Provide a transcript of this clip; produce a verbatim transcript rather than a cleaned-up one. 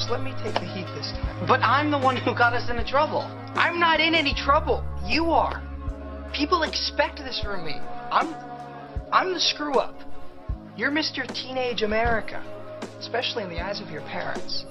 let me take the heat this time. But I'm the one who got us into trouble. I'm not in any trouble. You are. People expect this from me. I'm... I'm the screw-up. You're Mister Teenage America, especially in the eyes of your parents.